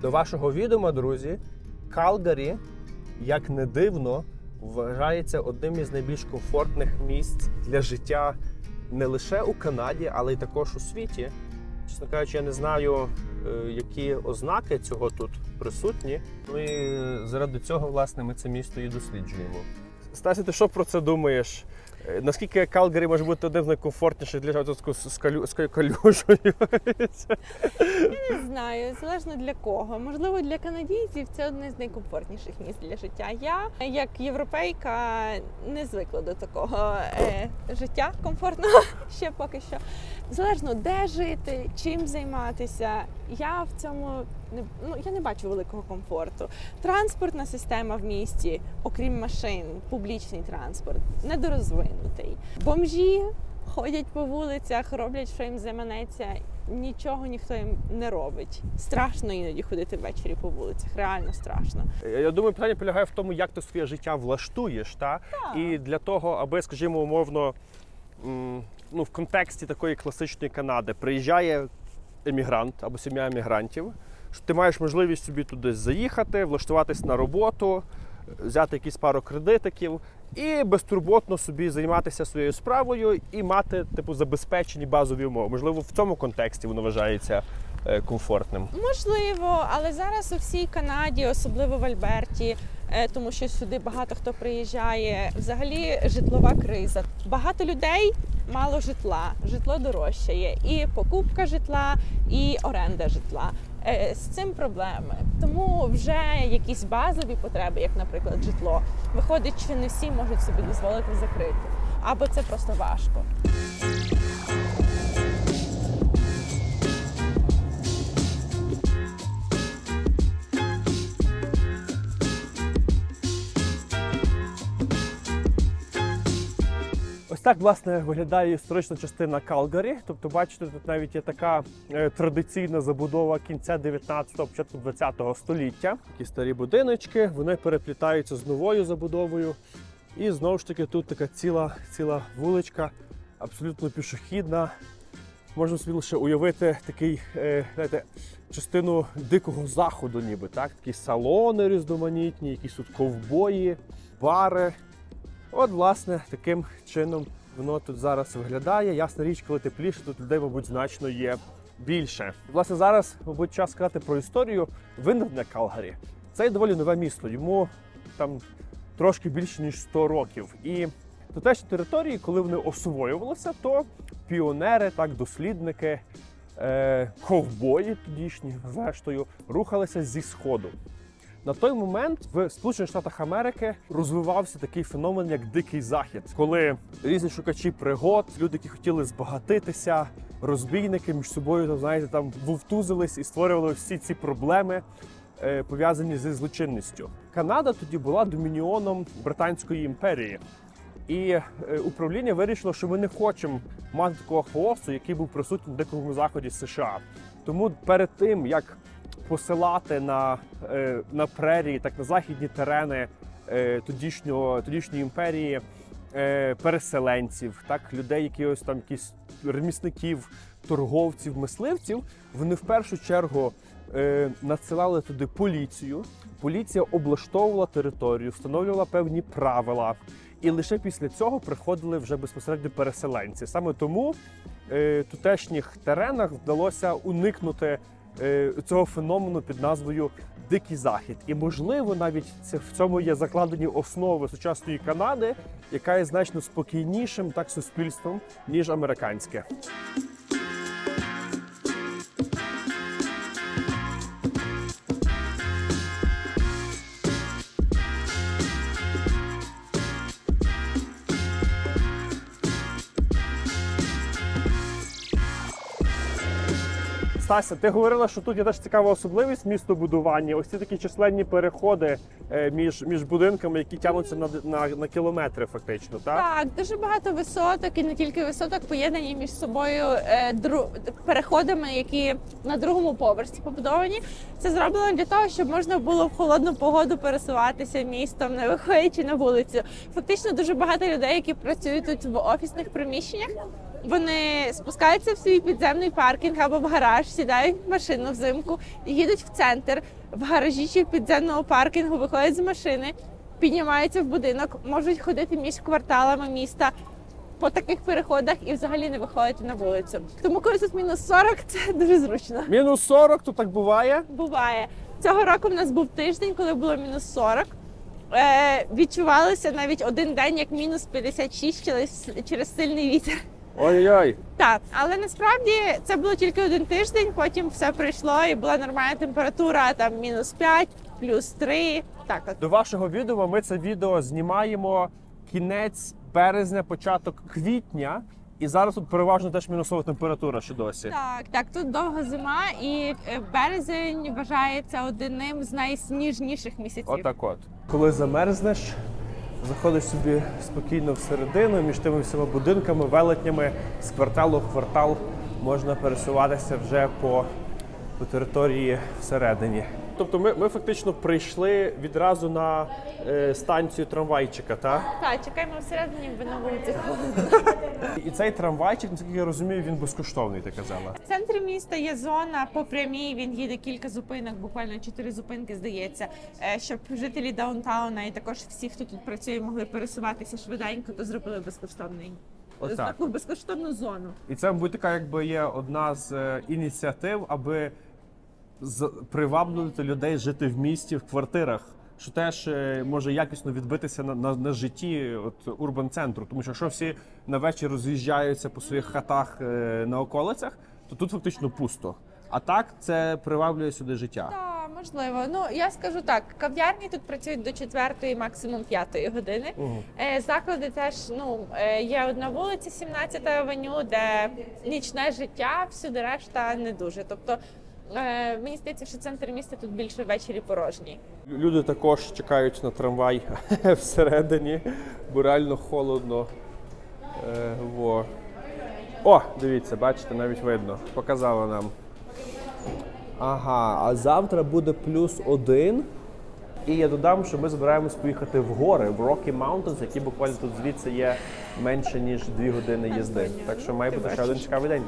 До вашого відома, друзі, Калгарі, як не дивно, вважається одним із найбільш комфортних місць для життя не лише у Канаді, але й також у світі. Чесно кажучи, я не знаю, які ознаки цього тут присутні. Ну і заради цього, власне, ми це місто і досліджуємо. Стасі, ти що про це думаєш? Наскільки Калгарі може бути одним з найкомфортніших для життя з калюжею? Я не знаю, залежно для кого. Можливо, для канадійців це одне з найкомфортніших місць для життя. Я, як європейка, не звикла до такого життя комфортного ще поки що. Залежно, де жити, чим займатися, я в цьому я не бачу великого комфорту. Транспортна система в місті, окрім машин, публічний транспорт, недорозвинутий. Бомжі ходять по вулицях, роблять, що їм заманеться, нічого ніхто їм не робить. Страшно іноді ходити ввечері по вулицях, реально страшно. Я думаю, питання полягає в тому, як ти своє життя влаштуєш, та? І для того, аби, скажімо, умовно, в контексті такої класичної Канади приїжджає емігрант або сім'я емігрантів, що ти маєш можливість собі туди заїхати, влаштуватись на роботу, взяти якісь пару кредитиків і безтурботно собі займатися своєю справою і мати, забезпечені базові умови. Можливо, в цьому контексті воно вважається комфортним. Можливо, але зараз у всій Канаді, особливо в Альберті, тому що сюди багато хто приїжджає, взагалі житлова криза. Багато людей, мало житла, житло дорожчає. І покупка житла, і оренда житла. З цим проблеми. Тому вже якісь базові потреби, як, наприклад, житло, виходить, що не всі можуть собі дозволити закрити. Або це просто важко. Ось так, власне, виглядає історична частина Калгарі. Тобто, бачите, тут навіть є така традиційна забудова кінця 19-го, початку 20-го століття. Такі старі будиночки, вони переплітаються з новою забудовою. І знову ж таки тут така ціла вуличка, абсолютно пішохідна. Можна собі лише уявити такий, частину дикого заходу ніби, так? Такі салони різноманітні, якісь тут ковбої, бари. От, власне, таким чином воно тут зараз виглядає. Ясна річ, коли тепліше, тут людей, мабуть, значно є більше. Власне, зараз, мабуть, час сказати про історію виникнення Калгарі. Це доволі нове місто, йому там трошки більше, ніж 100 років. І тутешні території, коли вони освоювалися, то піонери, дослідники, ковбої тодішні, зрештою, рухалися зі Сходу. На той момент в Сполучених Штатах Америки розвивався такий феномен, як Дикий Захід, коли різні шукачі пригод, люди, які хотіли збагатитися, розбійники між собою, вовтузились і створювали всі ці проблеми, пов'язані зі злочинністю. Канада тоді була домініоном Британської імперії. І управління вирішило, що ми не хочемо мати такого хаосу, який був присутній в Дикому Заході США. Тому перед тим, як посилати на прерії, на західні терени тодішньої імперії переселенців, людей, якихось ремісників, торговців, мисливців, вони в першу чергу надсилали туди поліцію. Поліція облаштовувала територію, встановлювала певні правила. І лише після цього приходили вже безпосередньо переселенці. Саме тому тутешніх теренах вдалося уникнути цього феномену під назвою Дикий Захід. І, можливо, навіть в цьому є закладені основи сучасної Канади, яка є значно спокійнішим суспільством, ніж американське. Стася, ти говорила, що тут є теж цікава особливість містобудування. Ось ці такі численні переходи між будинками, які тягнуться на кілометри фактично, так? Так, дуже багато висоток і не тільки висоток поєднані між собою переходами, які на другому поверсі побудовані. Це зроблено для того, щоб можна було в холодну погоду пересуватися містом, не виходячи на вулицю. Фактично дуже багато людей, які працюють тут в офісних приміщеннях, Вони спускаються в свій підземний паркінг або в гараж, сідають в машину взимку, їдуть в центр, в гаражі чи в підземному паркінгу, виходять з машини, піднімаються в будинок, можуть ходити між кварталами міста по таких переходах і взагалі не виходити на вулицю. Тому коли тут мінус 40, це дуже зручно. Мінус 40, то так буває? Буває. Цього року в нас був тиждень, коли було мінус 40. Відчувалося навіть один день як мінус 56 через сильний вітер. Ой-ой-ой. Так, але насправді це було тільки один тиждень, потім все пройшло і була нормальна температура, там мінус 5, плюс 3, так от. До вашого відео ми це відео знімаємо кінець березня, початок квітня. І зараз тут переважно теж мінусова температура ще досі. Так, тут довга зима і березень вважається одним з найсніжніших місяців. Отак от. Коли замерзнеш, заходиш собі спокійно всередину, між тими всіма будинками, велетнями, з кварталу в квартал можна пересуватися вже по території всередині. Тобто ми фактично прийшли відразу на станцію трамвайчика, так? Так, чекаємо всередині, бо на вулиці холодно. І цей трамвайчик, наскільки я розумію, він безкоштовний, ти казала. В центрі міста є зона по прямій, він їде кілька зупинок, буквально 4 зупинки, здається, щоб жителі даунтауна і також всі, хто тут працює, могли пересуватися швиденько, то зробили безкоштовний. Таку безкоштовну зону. І це, мабуть, така якби є одна з ініціатив, аби приваблювати людей жити в місті, в квартирах, що теж може якісно відбитися на житті урбан-центру. Тому що якщо всі на вечір роз'їжджаються по своїх хатах на околицях, то тут фактично пусто. А так це приваблює сюди життя. Так, можливо. Ну, я скажу так, кав'ярні тут працюють до 4-ї, максимум 5-ї години. Заклади теж, є одна вулиця, 17 авеню, де нічне життя, всюди решта не дуже. Тобто, мені здається, що центр міста тут більше ввечері порожній. Люди також чекають на трамвай всередині, бо реально холодно. О, дивіться, бачите, навіть видно. Показала нам. Ага, а завтра буде +1. І я додам, що ми збираємось поїхати в гори, в Rocky Mountains, які буквально тут звідси є менше, ніж 2 години їзди. Так що має бути ще один цікавий день.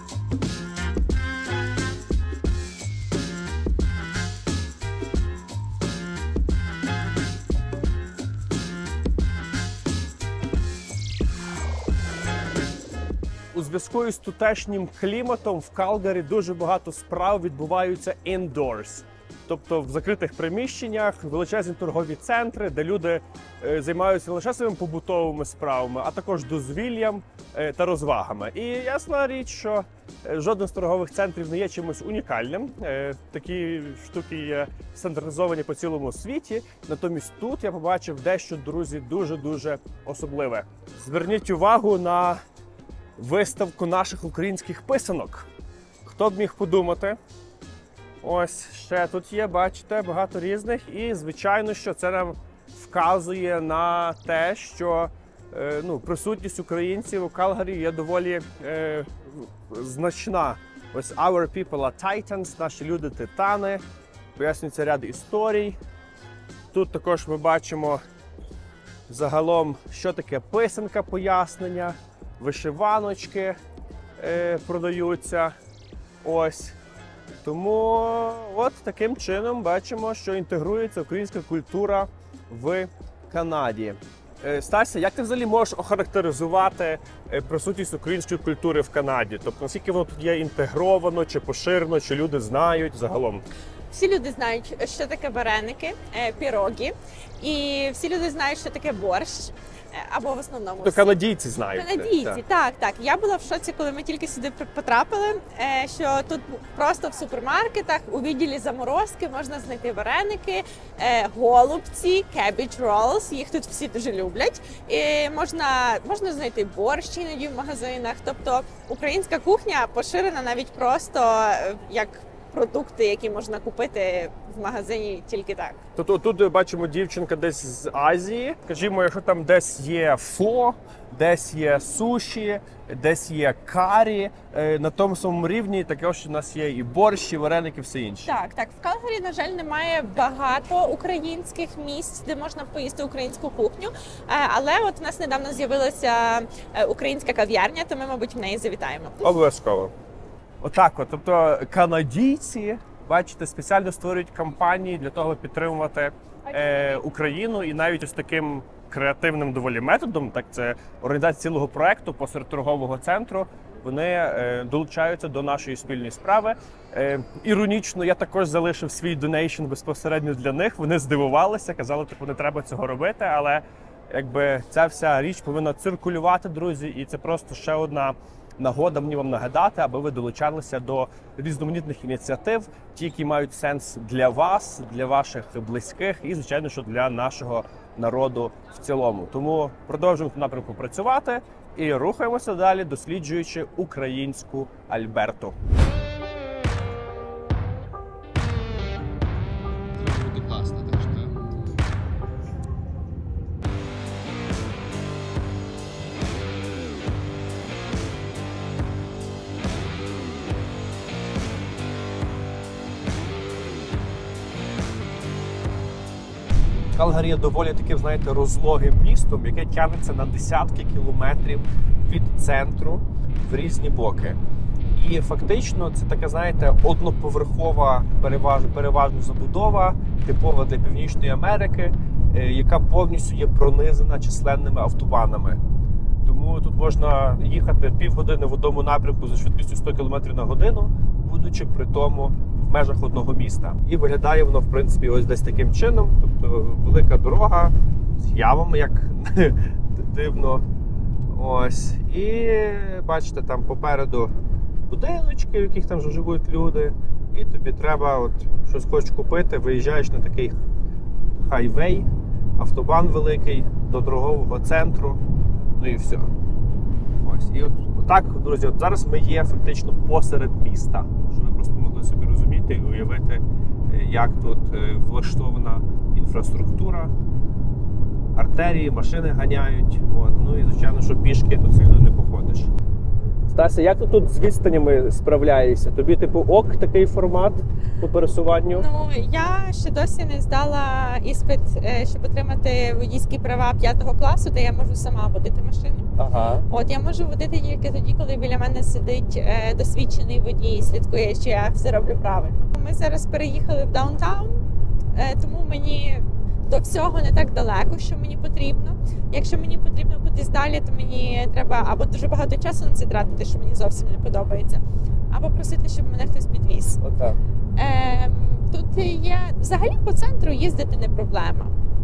У зв'язку із тутешнім кліматом в Калгарі дуже багато справ відбуваються indoors. Тобто в закритих приміщеннях, величезні торгові центри, де люди займаються не лише своїми побутовими справами, а також дозвіллям та розвагами. І ясна річ, що жоден з торгових центрів не є чимось унікальним. Такі штуки є стандартизовані по цілому світі. Натомість тут я побачив дещо, друзі, дуже-дуже особливе. Зверніть увагу на виставку наших українських писанок. Хто б міг подумати? Ось, ще тут є, бачите, багато різних. І, звичайно, що це нам вказує на те, що присутність українців у Калгарі є доволі значна. Ось Our people are titans, наші люди титани. Пояснюється ряд історій. Тут також ми бачимо загалом, що таке писанка, пояснення. Вишиваночки продаються. Ось. Тому от таким чином бачимо, що інтегрується українська культура в Канаді. Стася, як ти взагалі можеш охарактеризувати присутність української культури в Канаді? Тобто, наскільки воно тут є інтегровано, чи поширено, чи люди знають загалом? Всі люди знають, що таке вареники, пірогі, і всі люди знають, що таке борщ. Або в основному то канадійці знають. Канадійці, так. Я була в шоці, коли ми тільки сюди потрапили, що тут просто в супермаркетах у відділі заморозки можна знайти вареники, голубці, cabbage rolls, їх тут всі дуже люблять. І можна знайти борщ іноді в магазинах. Тобто українська кухня поширена навіть просто як продукти, які можна купити в магазині тільки так. Тут бачимо дівчинка десь з Азії. Скажімо, якщо там десь є фо, десь є суші, десь є карі, на тому самому рівні також у нас є і борщ, і вареники, все інше. Так. В Калгарі, на жаль, немає багато українських місць, де можна поїсти українську кухню. Але от у нас недавно з'явилася українська кав'ярня, то ми, мабуть, в неї завітаємо. Обов'язково. Отак от. Тобто канадійці, бачите, спеціально створюють кампанії для того, аби підтримувати Україну, і навіть ось таким креативним доволі методом, так це організація цілого проекту посеред торгового центру, вони долучаються до нашої спільної справи. Іронічно, я також залишив свій донейшн безпосередньо для них. Вони здивувалися, казали, типу, не треба цього робити, але якби ця вся річ повинна циркулювати, друзі, і це просто ще одна нагода мені вам нагадати, аби ви долучалися до різноманітних ініціатив, ті, які мають сенс для вас, для ваших близьких і, звичайно, що для нашого народу в цілому. Тому продовжуємо в напрямку працювати і рухаємося далі, досліджуючи українську Альберту. Буде класно теж, так? Калгарі є доволі таким, знаєте, розлогим містом, яке тягнеться на десятки кілометрів від центру в різні боки. І фактично це така, знаєте, одноповерхова переважно забудова, типова для Північної Америки, яка повністю є пронизана численними автобанами. Тому тут можна їхати півгодини в одному напрямку за швидкістю 100 км на годину, будучи при тому в межах одного міста. І виглядає воно, в принципі, ось десь таким чином. Тобто велика дорога з явами, як дивно. Ось. І бачите, там попереду будиночки, в яких там вже живуть люди. І тобі треба, от, щось хочеш купити, виїжджаєш на такий хайвей, автобан великий, до торгового центру. Ну і все. Ось. І от так, друзі, от зараз ми є фактично посеред міста. Щоб ви просто могли собі розуміти і уявити, як тут влаштована інфраструктура, артерії, машини ганяють. От. Ну і, звичайно, що пішки тут сильно не походиш. Стася, як ти тут з відстанями справляєшся? Тобі, типу, ок такий формат по пересуванню? Ну, я ще досі не здала іспит, щоб отримати водійські права 5 класу, де я можу сама водити машину. Ага. От, я можу водити тільки тоді, коли біля мене сидить досвідчений водій і слідкує, що я все роблю правильно. Ми зараз переїхали в даунтаун, тому мені до всього не так далеко, що мені потрібно. Якщо мені потрібно кудись далі, то мені треба або дуже багато часу на це тратити, що мені зовсім не подобається, або просити, щоб мене хтось підвіз. Отак. Тут є, взагалі по центру їздити не проблема.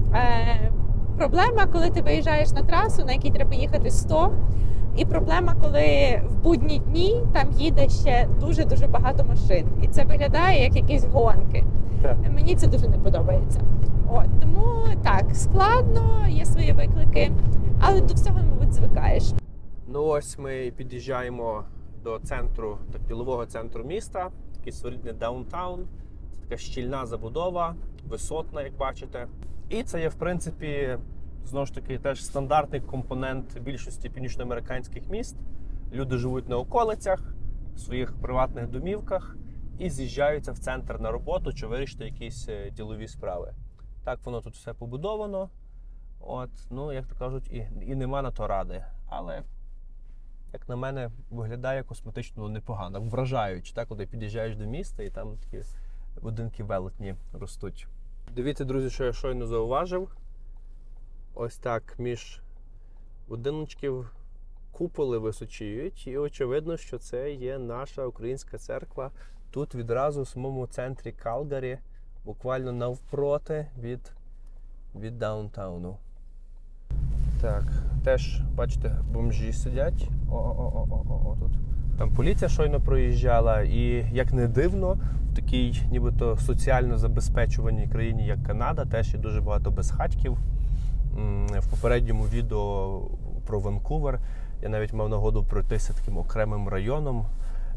Проблема, коли ти виїжджаєш на трасу, на якій треба їхати 100, і проблема, коли в будні дні там їде ще дуже-дуже багато машин. І це виглядає як якісь гонки. Так. Мені це дуже не подобається. От, тому так, складно, є свої виклики, але до всього, мабуть, звикаєш. Ну ось ми під'їжджаємо до центру, так, ділового центру міста, такий своєрідний даунтаун. Це така щільна забудова, висотна, як бачите. І це є, в принципі, знову ж таки, теж стандартний компонент більшості північноамериканських міст. Люди живуть на околицях, в своїх приватних домівках і з'їжджаються в центр на роботу чи вирішити якісь ділові справи. Так воно тут все побудовано. От, ну, як то кажуть, і нема на то ради. Але, як на мене, виглядає косметично непогано, вражаючи, так, коли під'їжджаєш до міста і там такі будинки велетні ростуть. Дивіться, друзі, що я щойно зауважив. Ось так між будиночків куполи височіють, і очевидно, що це є наша українська церква. Тут відразу в самому центрі Калгарі, буквально навпроти від даунтауну. Так, теж, бачите, бомжі сидять. О, тут. Там поліція щойно проїжджала, і, як не дивно, в такій нібито соціально забезпечуваній країні, як Канада, теж є дуже багато безхатьків. В попередньому відео про Ванкувер я навіть мав нагоду пройтися таким окремим районом,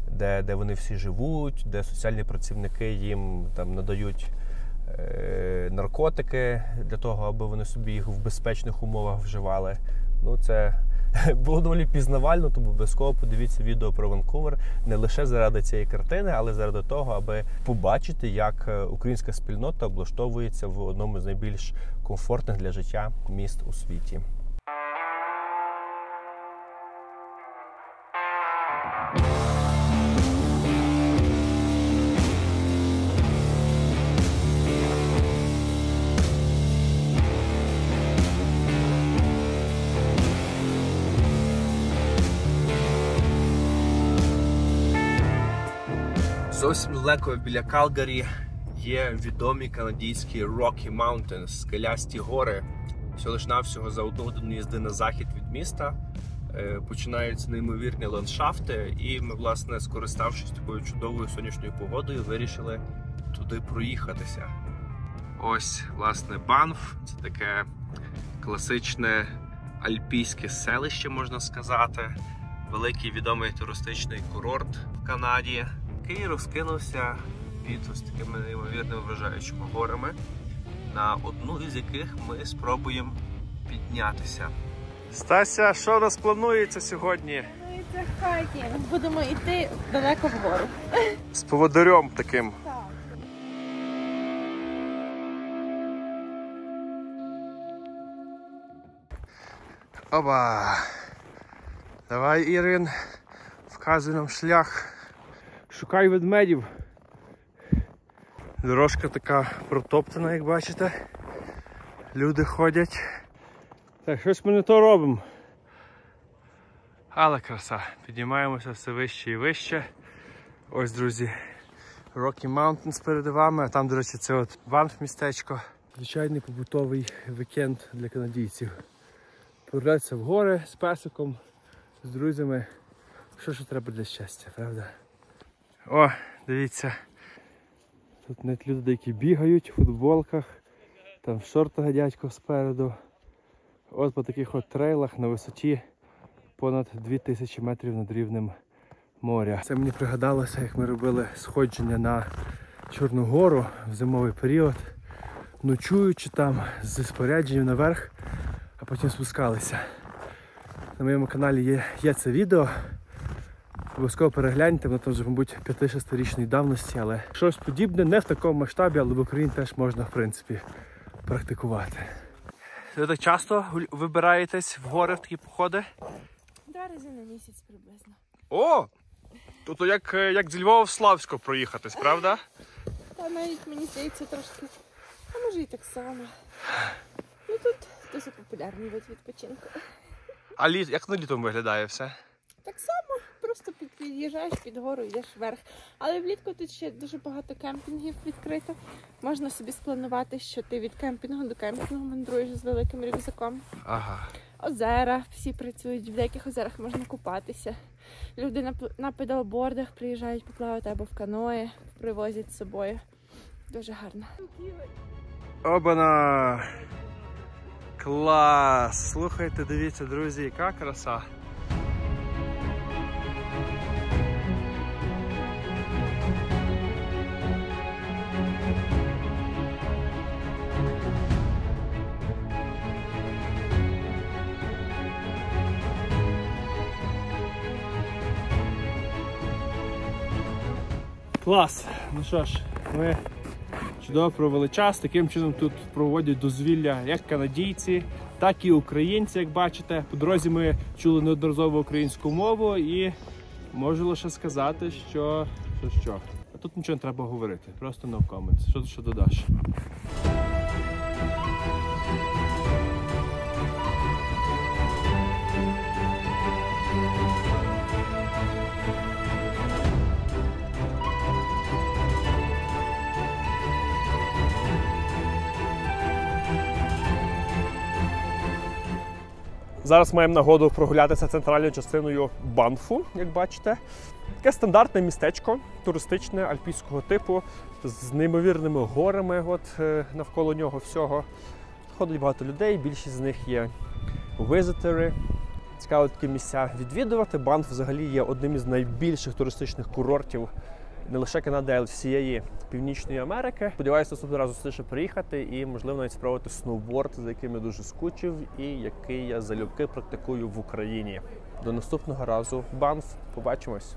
де вони всі живуть, де соціальні працівники їм там надають наркотики для того, аби вони собі їх в безпечних умовах вживали. Ну, це було доволі пізнавально, тому обов'язково подивіться відео про Ванкувер не лише заради цієї картини, але заради того, аби побачити, як українська спільнота облаштовується в одному з найбільш комфортних для життя міст у світі. Зовсім далеко біля Калгарі є відомі канадські Rocky Mountains, скелясті гори. Всього лиш навсього за 1 годину їзди на захід від міста починаються неймовірні ландшафти, і ми, власне, скориставшись такою чудовою сонячною погодою, вирішили туди проїхатися. Ось, власне, Банф. Це таке класичне альпійське селище, можна сказати. Великий відомий туристичний курорт в Канаді, який розкинувся під ось такими неймовірно вражаючими горами, на одну із яких ми спробуємо піднятися. Стася, що у нас планується сьогодні? Це хайкінг. Будемо йти далеко вгору. З поводирем таким. Так. Оба! Давай, Ірин, вказуй нам шлях. Шукай ведмедів. Дорожка така протоптана, як бачите. Люди ходять. Так, щось ми не то робимо. Але краса. Піднімаємося все вище і вище. Ось, друзі, Rocky Mountains перед вами. А там, до речі, це от Банф містечко. Звичайний побутовий вікенд для канадійців. Повернутися в гори з песиком, з друзями. Що треба для щастя, правда? О, дивіться. Тут навіть люди, які бігають у футболках. Там в шортах дядько спереду. От по таких от трейлах на висоті понад 2000 метрів над рівнем моря. Це мені пригадалося, як ми робили сходження на Чорну гору в зимовий період, ночуючи там з спорядженням наверх, а потім спускалися. На моєму каналі є це відео. Обов'язково перегляньте, воно там вже, мабуть, 5-6-річної давності, але щось подібне, не в такому масштабі, але в Україні теж можна, в принципі, практикувати. Ви так часто вибираєтесь в гори в такі походи? 2 рази на місяць приблизно. О! Тобто як зі Львова в Славську проїхатись, правда? Та навіть, мені здається, трошки, а може і так само. Ну тут дуже популярний вид відпочинку. А як на літом виглядає все? Так само, просто під'їжджаєш під гору, йдеш вверх. Але влітку тут ще дуже багато кемпінгів відкрито. Можна собі спланувати, що ти від кемпінгу до кемпінгу мандруєш з великим рюкзаком. Ага. Озера, всі працюють, в деяких озерах можна купатися. Люди на педалбордах приїжджають поплавати або в каное, привозять з собою. Дуже гарно. Обана! Клас! Слухайте, дивіться, друзі, яка краса! Клас! Ну що ж, ми чудово провели час. Таким чином тут проводять дозвілля як канадійці, так і українці, як бачите. По дорозі ми чули неодноразово українську мову і можу лише сказати, що. А тут нічого не треба говорити, просто no comments. Що додаш? Зараз маємо нагоду прогулятися центральною частиною Банфу, як бачите. Таке стандартне містечко, туристичне, альпійського типу, з неймовірними горами навколо нього всього. Ходить багато людей, більшість з них є візитори. Цікаво такі місця відвідувати. Банф взагалі є одним із найбільших туристичних курортів не лише Канади, а й всієї Північної Америки. Сподіваюся, наступного разу встигнути приїхати і, можливо, навіть спробувати сноуборд, за яким я дуже скучив і який я залюбки практикую в Україні. До наступного разу. Банф. Побачимось.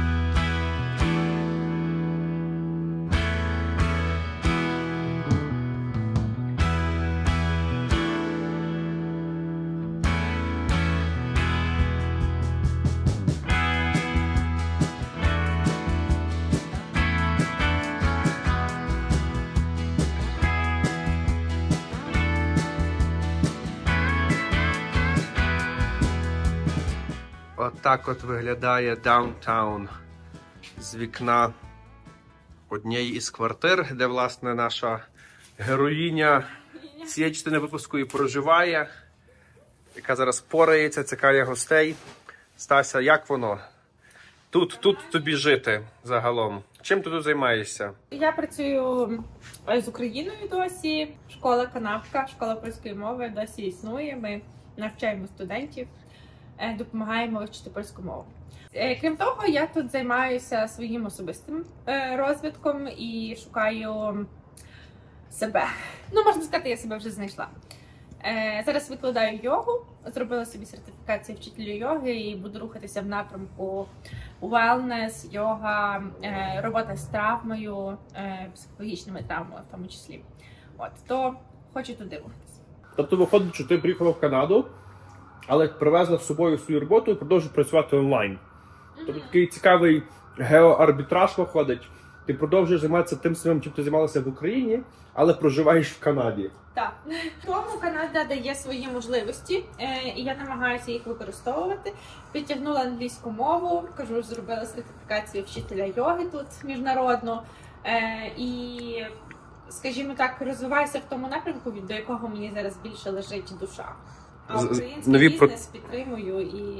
Отак от виглядає даунтаун з вікна однієї із квартир, де, власне, наша героїня цієї частини випуску і проживає, яка зараз порається, цікавить гостей. Стася, як воно? Тут тобі жити загалом. Чим ти тут займаєшся? Я працюю з Україною досі. Школа Канапка, школа польської мови досі існує. Ми навчаємо студентів, допомагаємо вивчити польську мову. Крім того, я тут займаюся своїм особистим розвитком і шукаю себе. Ну, можна сказати, я себе вже знайшла. Зараз викладаю йогу, зробила собі сертифікацію вчителю йоги і буду рухатися в напрямку wellness, йога, робота з травмою, психологічними травмами в тому числі. То хочу туди рухатися. Тобто виходить, що ти приїхала в Канаду, але привезла з собою свою роботу і продовжуєш працювати онлайн. Тобто такий цікавий геоарбітраж виходить. Ти продовжуєш займатися тим самим, чим ти займалася в Україні, але проживаєш в Канаді. Так. Тому Канада дає свої можливості, і я намагаюся їх використовувати. Підтягнула англійську мову, кажу, зробила сертифікацію вчителя йоги тут міжнародну. І, скажімо так, розвиваюся в тому напрямку, до якого мені зараз більше лежить душа. А український бізнес підтримую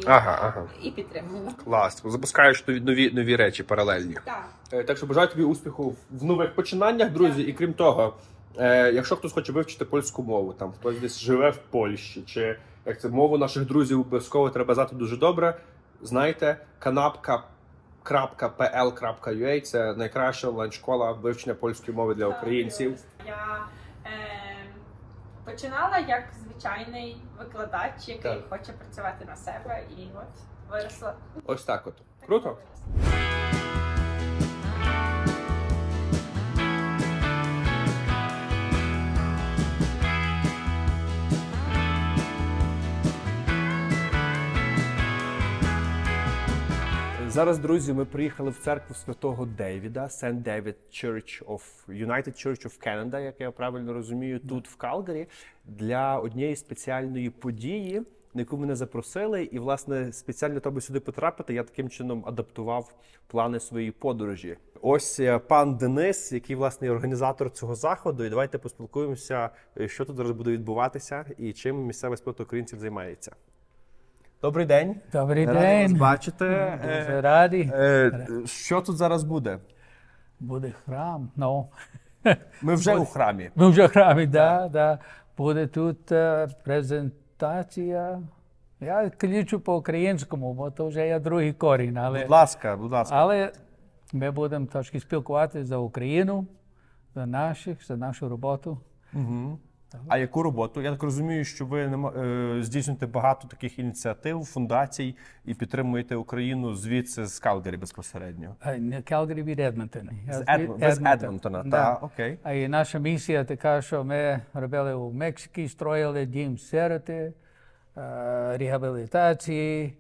і підтримую. Клас. Запускаєш нові речі паралельні. Так. Так що бажаю тобі успіху в нових починаннях, друзі. І крім того, якщо хтось хоче вивчити польську мову, там хтось десь живе в Польщі, чи як це мову наших друзів обов'язково треба знати дуже добре, знайте, kanapka.pl.ua – це найкраща онлайн-школа вивчення польської мови для українців. Я починала як звичайний викладач, який хоче працювати на себе, і от виросла. Ось так от. Круто? Зараз, друзі, ми приїхали в церкву Святого Дейвіда, St. David Church of United Church of Canada, як я правильно розумію, тут в Калгарі, для однієї спеціальної події, на яку мене запросили. І, власне, спеціально для того, аби сюди потрапити, я таким чином адаптував плани своєї подорожі. Ось пан Денис, який, власне, є організатор цього заходу. І давайте поспілкуємося, що тут зараз буде відбуватися і чим місцева спілка українців займається. Добрий день. Добрий Радий день. вас бачити. Дуже радий. Що тут зараз буде? Буде храм. Ну, Ми вже у храмі. ми вже в храмі, да. Буде тут презентація. Я кличу по-українському, бо то вже є другий корінь. Будь ласка. Але ми будемо трошки спілкуватися за Україну, за нашу роботу. Угу. А яку роботу? Я так розумію, що ви здійснюєте багато таких ініціатив, фундацій і підтримуєте Україну звідси з Калгарі безпосередньо. Не Калгарі, від Едмонтона. З Едмонтона, так, окей. А і наша місія така, що ми робили у Мексиці, строїли дім сироти, реабілітації,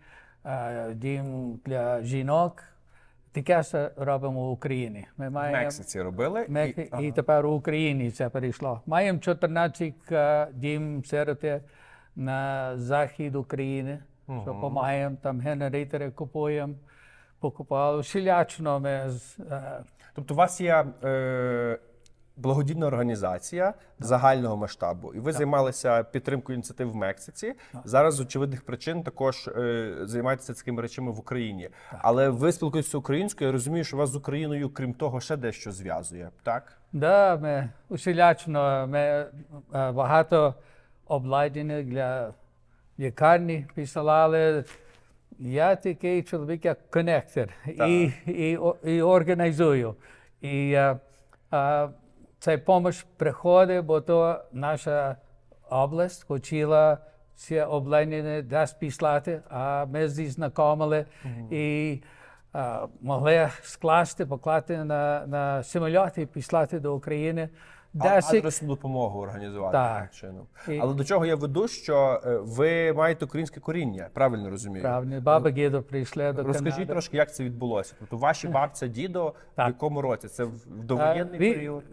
дім для жінок. Таке ж робимо в Україні. Ми маємо в Мексиці робили. І тепер у Україні це перейшло. Маємо 14 дім сироти на захід України, що допомагаємо, там генератори купуємо, покупали. Всілячно ми... Тобто у вас є благодійна організація загального масштабу, і ви займалися підтримкою ініціатив в Мексиці. Зараз з очевидних причин також займаєтеся такими речами в Україні. Але ви спілкуєтеся українською, я розумію, що вас з Україною, крім того, ще дещо зв'язує, так? Да, ми усілячно, ми багато обладнання для лікарні присилали. Я такий чоловік, як коннектор, і організую. І ця допомога приходить, бо то наша область хотіла це обладнання десь післати, а ми здесь знайомили і могли покласти на самоліти і післати до України. Адресну допомогу організувати таким чином. Але до чого я веду, що ви маєте українське коріння, правильно розумію? Правильно, баба, дідо прийшли до Канади. Розкажіть трошки, як це відбулося. Тобто ваші бабця, дідо в якому році? Це в довоєнний період?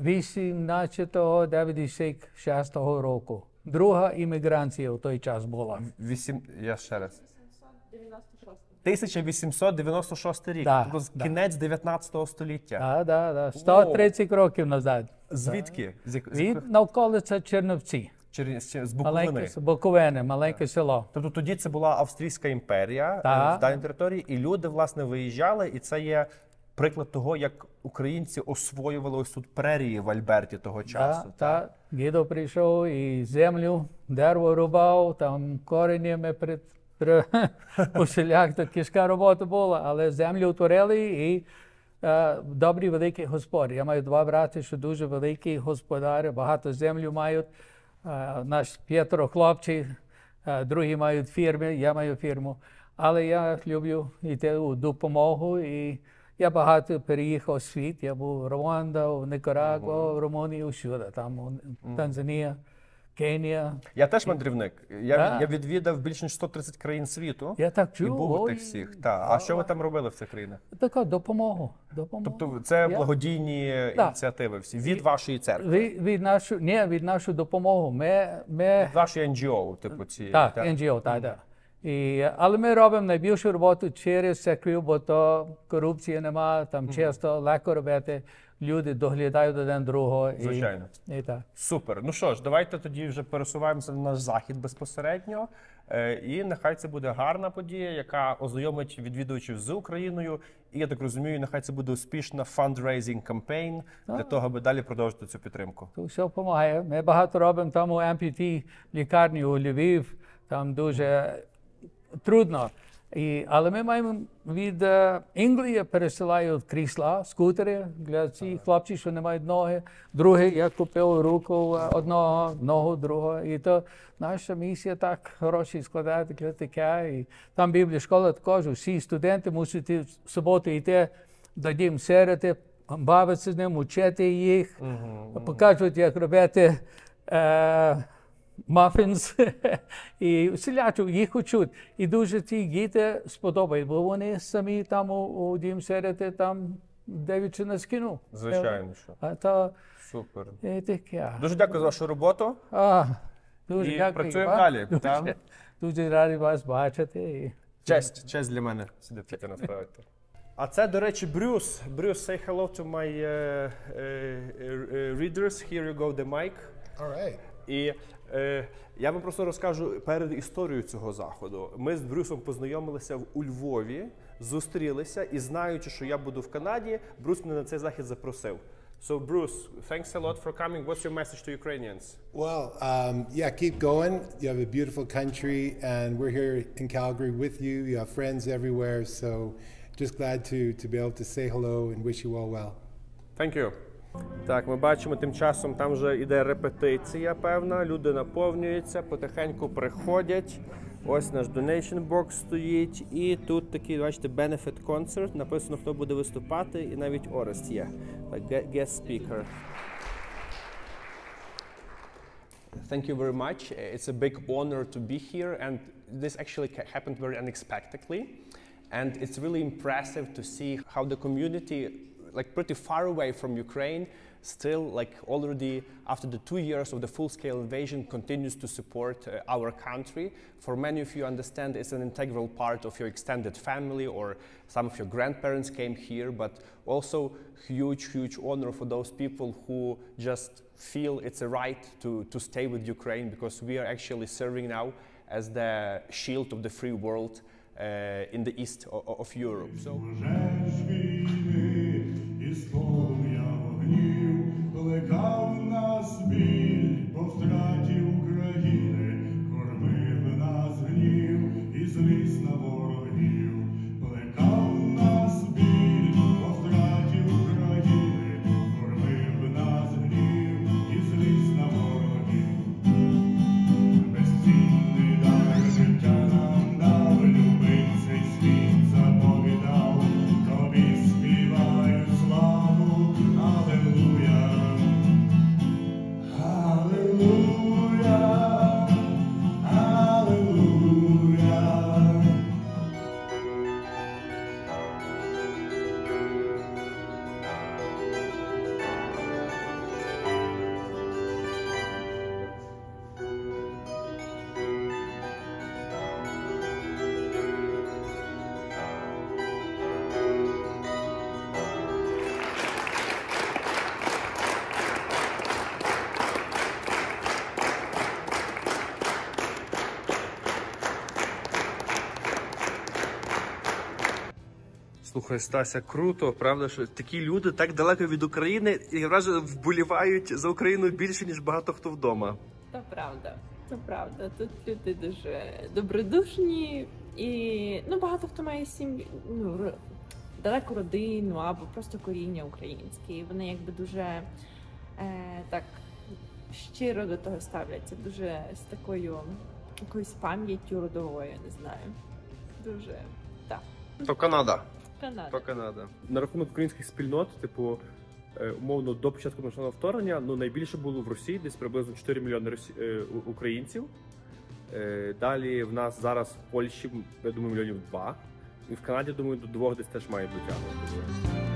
1896 року. Друга імміграція в той час була. Я ще раз. 1896 рік, тобто кінець 19 століття. Так. 130 років назад. Звідки? Від навколиця Чернівці. З Буковини. З Буковини, маленьке село. Тобто тоді це була Австрійська імперія в даній території, і люди, власне, виїжджали, і це є приклад того, як українці освоювали ось тут прерії в Альберті того часу. Так. Дідо прийшов і землю, дерево рубав, там коренями усіляк, то кішка робота була, але землю утворили і добрі великі господарі. Я маю 2 брати, що дуже великі господарі, багато землю мають. Наш 5 хлопців, другі мають фірми, я маю фірму. Але я люблю йти у допомогу і я багато переїхав у світ. Я був в Руанда, в Нікарагуа, в Румунії, усюди, там Танзанія. Кенія. Я теж мандрівник. Я відвідав більше ніж 130 країн світу. Я так чув. І був у тих всіх. А що ви там робили в цих країнах? Така допомогу. Тобто це благодійні ініціативи всі від вашої церкви? Від нашої допомоги. Від вашої НГО, типу ці. Так, НГО, так. Але ми робимо найбільшу роботу через церкву, бо то корупції немає, там часто легко робити. Люди доглядають один другого. Звичайно. І так. Супер. Ну що ж, давайте тоді вже пересуваємося на наш захід безпосередньо. І нехай це буде гарна подія, яка ознайомить відвідувачів з Україною. І, я так розумію, нехай це буде успішна fundraising кампейн для того, аби далі продовжити цю підтримку. То все допомагає. Ми багато робимо там у МПТ лікарні у Львів. Там дуже трудно. Але ми маємо від Англії пересилають крісла, скутери для цих хлопців, що не мають ноги. Другий, я купив руку одного, ногу другого. І то наша місія так гроші складати для таке. І там біблія школа також, всі студенти мусять в суботу йти до дім сироти, бавитися з ним, учити їх, покажуть, як робити мафінс і всілячо їх учуть. І дуже ті діти сподобають, бо вони самі там у дім сидіти, там дивляться на скіну. Звичайно, що. Супер. Таке. Дуже дякую за вашу роботу. Дуже і дякую. Працюємо далі. Дуже радий вас бачити. Честь для мене сидіти насправді. А це, до речі, Брюс. Брюс, say hello to my readers. Here you go, the mic. All right. І я вам просто розкажу перед історією цього заходу. Ми з Брюсом познайомилися у Львові, зустрілися і знаючи, що я буду в Канаді, Брюс мене на цей захід запросив. So Bruce, thanks a lot for coming. What's your message to Ukrainians? Well, keep going. You have a beautiful country, and we're here in Calgary with you. You have friends everywhere, so just glad to be able to say hello and wish you all well. Thank you. Так, ми бачимо, тим часом там вже йде репетиція певна, люди наповнюються, потихеньку приходять. Ось наш donation box стоїть, і тут такий, бачите, benefit concert, написано, хто буде виступати, і навіть Орест є, like guest speaker. Thank you very much. It's a big honor to be here, and this actually happened very unexpectedly. And it's really impressive to see how the community, like pretty far away from Ukraine, still, like already after the 2 years of the full-scale invasion, continues to support our country. For many of you, understand it's an integral part of your extended family, or some of your grandparents came here, but also huge honor for those people who just feel it's a right to stay with Ukraine, because we are actually serving now as the shield of the free world in the east of Europe. So. Плекав нас біль по втраті України, кормив нас ворогів, плекав нас біль по втраті України, кормив нас гнів і злість на ворогів. Безцінний дар життя нам дав, любить цей світ заповідав, тобі співаю славу, алелуя, алелуя, алелуя. Слухай, Стася, круто, правда, що такі люди так далеко від України і одразу вболівають за Україну більше, ніж багато хто вдома. Це правда. Це правда. Тут люди дуже добродушні і багато хто має сім'ю, далеку родину або просто коріння українське. І вони якби дуже так щиро до того ставляться, дуже з такою якоюсь пам'яттю родовою, не знаю. Дуже так. То Канада. Канада. То Канада. На рахунок українських спільнот, типу, умовно, до початку повномасштабного вторгнення, найбільше було в Росії, десь приблизно 4 мільйони українців. Далі в нас зараз в Польщі, я думаю, мільйонів 2. І в Канаді, думаю, до 2 десь теж має дотягувати.